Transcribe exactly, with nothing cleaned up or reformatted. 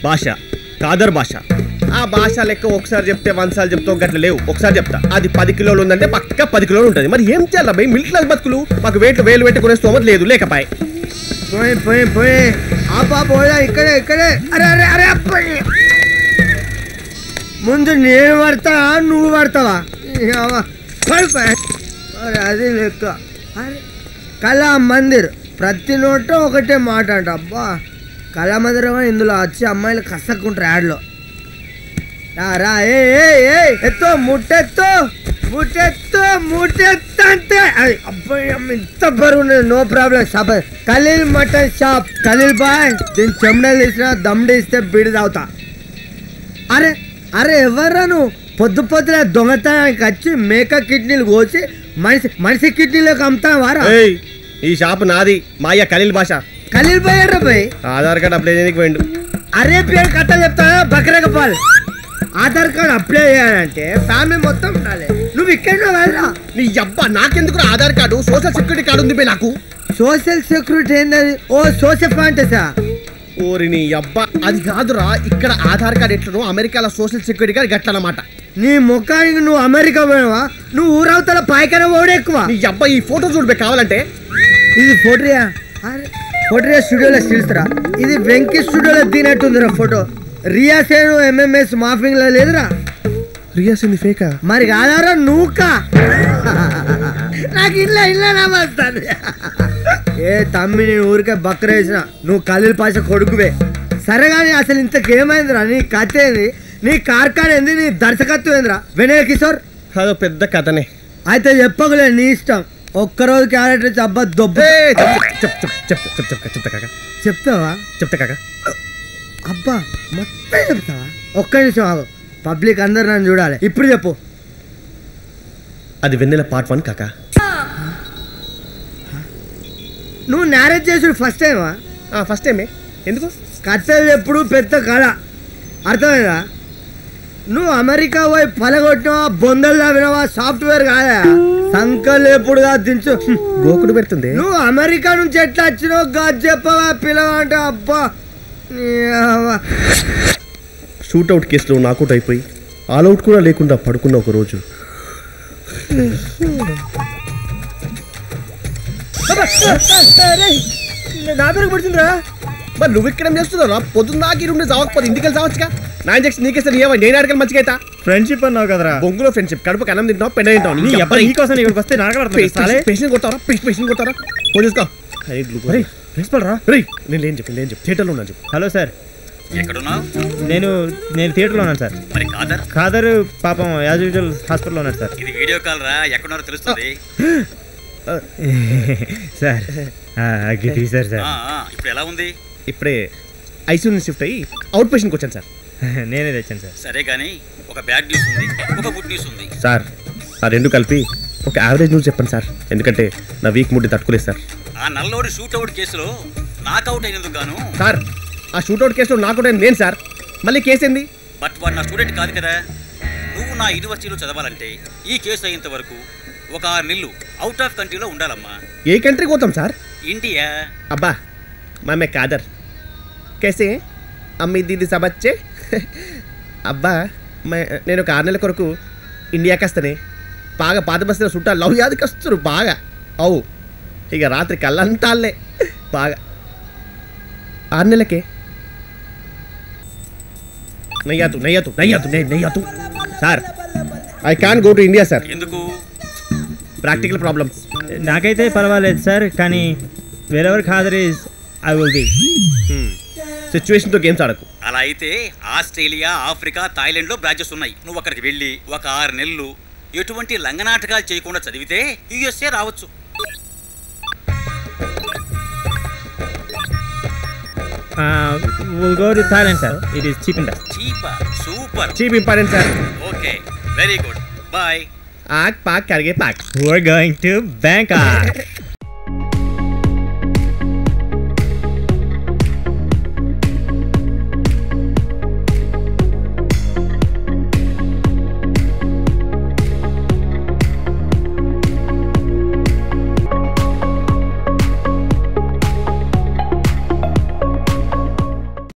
భాష కాదర్ భాష. ఆ భాష లెక్క ఒకసారి చెప్తే వంద సార్లు చెప్తావు, గట్ల లేవు. ఒకసారి చెప్తా, అది పది కిలోలు ఉందంటే పక్క పది కిలోలు ఉంటుంది. మరి ఏం చేయాలి భయ్? మిడిల్ క్లాస్ బతుకులు, మాకు వేట్లు వేలు పెట్టుకునే స్తోమత లేదు. లేకపాయ్ పోయి పోయి పోయి ఆపా పోయా ఇక్కడే ఇక్కడే. అరే అరే అరే అబ్బాయి, ముందు నేను పడతా నువ్వు పడతావా? అరే అది లెక్క. అరే కళా మందిర్, ప్రతి నోట ఒకటే మాట అంట. అబ్బా కళా మందిరం ఇందులో వచ్చి అమ్మాయిలు కసక్కుంటారు యాడ్లో. రా ఏ ఎత్తో ముట్టెత్తో ముట్టెత్తో ముట్టెత్త అంతే. అది అబ్బాయి ఇంత బరువు, no problem. Shop Khaleel mutton shop. Khaleel బాయ్, దీని చెమ్మడలు తీసిన దమ్డి ఇస్తే బిడి తాగుతా. అరే అరే ఎవర్రా నువ్వు? పొద్దు పొద్దున దొంగతనానికి వచ్చి మేక కిడ్నీలు కోసి మనిషి మనిషి కిడ్నీలోకి అమ్ముతాను వారా? ఈ షాప్ నాది, మా అయ్య ఖలీల్ భాష. ఖలీల్ బాయ్ రా బాయ్, ఆధార్ కార్డు అప్లై చేయడానికి పోయిండు. అరే పేరు కథ చెప్తానా? బకరకపాల్. ఆధార్ కార్డు అప్లై చేయాలంటే ఫ్యామిలీ మొత్తం ఉండాలి. నువ్వు ఇక్కడ వెళ్ళరా? నీ అబ్బా నాకెందుకు Aadhaar card? Social security card ఉంది నాకు. సోషల్ సెక్యూరిటీ ఏంటది? ఓ సోషల్ ఫాంటసా? ఓరి నీ అబ్బా అది కాదురా. ఇక్కడ ఆధార్ కార్డు ఎట్లనో అమెరికాలో సోషల్ సెక్యూరిటీ కార్డు గట్లనమాట. నీ ముఖానికి నువ్వు అమెరికా పోయావా? నువ్వు ఊరవతల పాయకన ఓడే ఎక్కువ. నీ అబ్బా ఈ ఫోటో చూడబే కావాలంటే. ఇది ఫోటోయా? అరే ఫోటోయా స్టూడియోలో స్టిల్స్రా. ఇది వెంకీ స్టూడియోలో దిగినట్టుందిరా ఫోటో. రియా సేను ఎంఎంఎస్ మాఫింగ్ లో లేదురా. రియా సేన్ ఫేకా? మరి కాదారా నువ్వుకా? నాకు ఇట్లా ఇట్లా నమ్మస్తాను. ఏ తమ్మి నేను ఊరికే బక్కరేసిన, నువ్వు ఖలీల్ పాష కొడుకువే. సరే కానీ అసలు ఇంతకేమైందిరా? నీ కథ ఏంది? నీ కార్ఖాన ఏంది? నీ దర్శకత్వం ఏందిరా వినయ్ కిషోర్? అదో పెద్ద కథనే. అయితే చెప్పకులే, నీ ఇష్టం. ఒక్కరోజు క్యారెక్టర్ అబ్బా దొబ్బ. చెప్తావా? చెప్తా కాక. అబ్బా మొత్తం చెప్తావా? ఒక్క నిమిషం ఆగు, పబ్లిక్ అందరు నన్ను చూడాలి. ఇప్పుడు చెప్పు. అది వెన్నెల పార్ట్ వన్ కాక. నువ్వు మ్యారేజ్ చేసుడు ఫస్ట్ టైమా? ఫస్ట్ టైమే. ఎందుకు? కథలు ఎప్పుడు పెద్ద కళ, అర్థమైందా? నువ్వు అమెరికా పోయి పలగొట్టినవా, బొందలు వినవా, సాఫ్ట్వేర్ కాదా? సంకల్ ఎప్పుడుగా దించు గోకుడు పెడుతుంది. నువ్వు అమెరికా నుంచి ఎట్లా వచ్చినావు గాజు చెప్పవా పిల్లవా అంటే? అబ్బా షూట్అవుట్ కేసులో నాకౌట్ అయిపోయి ఆల్అవుట్ కూడా లేకుండా పడుకున్న ఒక రోజు నా పేరు పడుతుందిరా. మరి నువ్వు ఇక్కడ చేస్తున్నారా? పొద్దున్న దాకా ఉండే చావకపోతే ఇంటికి వెళ్ళి చావచ్చుగా. నా ఇంజక్షన్ నీకేస్తే నీవా? నేను అడగలు మంచిగా అవుతా. ఫ్రెండ్షిప్ అన్నావు కదరా. బొంగులో ఫ్రెండ్షిప్. కడుపు అన్నం తింటావు, పెద్ద తింటావు. నీకోసం ఇక్కడికి వస్తే పేషెంట్ కొడతారా? పేషెంట్ కొడతారా? ఫోన్ చేసుకో. ప్రిన్సిపల్ రా. నేను లేని చెప్పి లేని చెప్పి థియేటర్లో ఉన్నాను చెప్పు. హలో సార్, ఎక్కడున్నావు? నేను నేను థియేటర్లో ఉన్నాను సార్. మరి ఖాదర్? ఖాదర్ పాపం యాజ్ యూజువల్ హాస్పిటల్లో ఉన్నాడు సార్. ఇది వీడియో కాల్ రా, ఎక్కడున్నారో తెలుస్తుంది. సార్ సార్ సార్ ఇప్పుడు ఎలా ఉంది? ఇప్పుడే ఐసీయూ నుంచి షిఫ్ట్ అయ్యి అవుట్ పేషెంట్కి వచ్చాను సార్. నేనే తెచ్చాను సార్. సరే కానీ ఒక బ్యాడ్ న్యూస్ ఉంది, ఒక గుడ్ న్యూస్ ఉంది సార్. ఆ రెండు కలిపి ఒక యావరేజ్ న్యూస్ చెప్పండి సార్, ఎందుకంటే నా వీక్ ముడ్డి తట్టుకోలేదు సార్. ఆ నల్లోడి షూట్అవుట్ కేసులో నాకౌట్ అయినందుకు గాను. సార్ ఆ షూట్అవుట్ కేసులో నాకౌట్ అయిన నేను సార్. మళ్ళీ కేసు ఏంది? బట్ వాడు నా స్టూడెంట్ కాదు కదా. నువ్వు నా యూనివర్సిటీలో చదవాలంటే ఈ కేసు అయ్యేంత వరకు ఒక ఆరు నెలలు అవుట్ ఆఫ్ కంట్రీలో ఉండాలమ్మా. ఏ కంట్రీకి పోతాం సార్? ఇండియా. అబ్బా మామే కాదర్ కేసే అమ్మి దీది సబచ్చే. అబ్బా నేను ఒక ఆరు నెలల కొరకు ఇండియాకి వస్తానే. బాగా పాత బస్తీలో చుట్టాలు లవ్ యాదికి వస్తారు బాగా. అవు ఇక రాత్రి కళ్ళంతాలే బాగా. ఆరు నెలకే నయ్యాతు నయ్యాతు నయ్యాతు నయ్యాతు sir. I can go to India sir. ఎందుకు? Practical problems. నాకైతే పర్వాలేదు సార్, కానీ wherever Khader is I will be. సిచ్యువేషన్తో గేమ్స్ ఆడకు. అలా అయితే ఆస్ట్రేలియా, ఆఫ్రికా, థాయిలాండ్లో బ్రాంచెస్ ఉన్నాయి. నువ్వు అక్కడికి వెళ్ళి ఒక ఆరు నెలలు ఎటువంటి లంగనాటకాలు చేయకుండా చదివితే యూఎస్ఏ రావచ్చు. Uh, we'll go to Thailand, sir. It is cheap and best. Cheap, super. Cheap important, sir. Okay, very good. Bye. Aak, paak, karge, paak. We're going to Bangkok.